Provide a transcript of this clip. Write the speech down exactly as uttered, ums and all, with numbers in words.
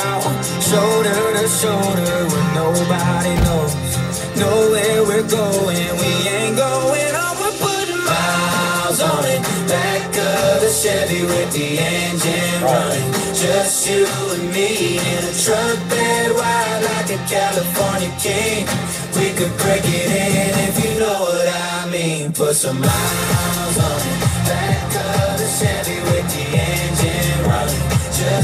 out, shoulder to shoulder when nobody knows. Know where we're going, we ain't going home. We're putting miles on it, back of the Chevy with the engine running. Just you and me in a truck bed wide like a California king. We could break it in if you know what I mean. Put some miles on it, back of the Chevy with the engine running. Just